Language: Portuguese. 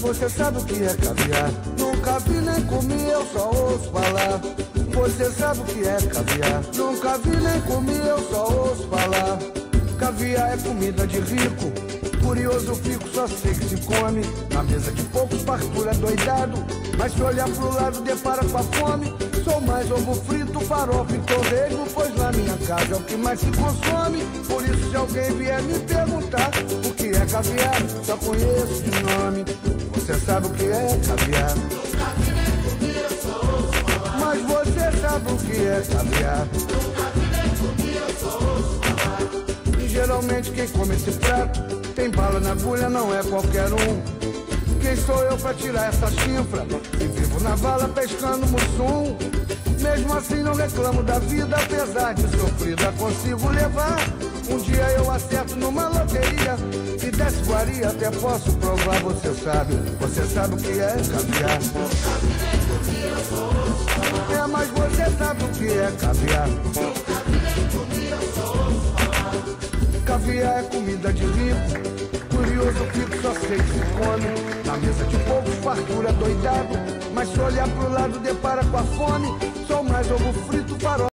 você sabe o que é caviar? Nunca vi nem comi, eu só ouço falar. Você sabe o que é caviar? Nunca vi nem comi, eu só ouço falar. Caviar é comida de rico, curioso fico, só sei que se come. Na mesa de poucos, fartura doidado, mas se olhar pro lado depara com a fome. Sou mais ovo frito, farofa e torresmo, pois na minha casa é o que mais se consome. Por isso se alguém vier me perguntar o que é caviar, só conheço de nome. Você sabe o que é caviar? Nunca vi nem comi, eu só ouço falar. Mas você sabe o que é caviar? Nunca vi nem comi, eu só ouço falar. E geralmente quem come esse prato tem bala na agulha, não é qualquer um. Quem sou eu pra tirar essa chifra? E vivo na vala pescando mussum. Mesmo assim não reclamo da vida, apesar de sofrida consigo levar. Um dia eu acerto numa loteria e desse guaria até posso provar. Você sabe o que é caviar? Nunca vi nem comi, eu só ouço falar. É, mas você sabe o que é caviar? Nunca vi nem comi, eu só ouço falar. Caviar é comida de rico, curioso fico, só sei que se come. Na mesa de poucos, fartura doidado, mas se olhar pro lado depara com a fome. Sou mais ovo frito, farofa.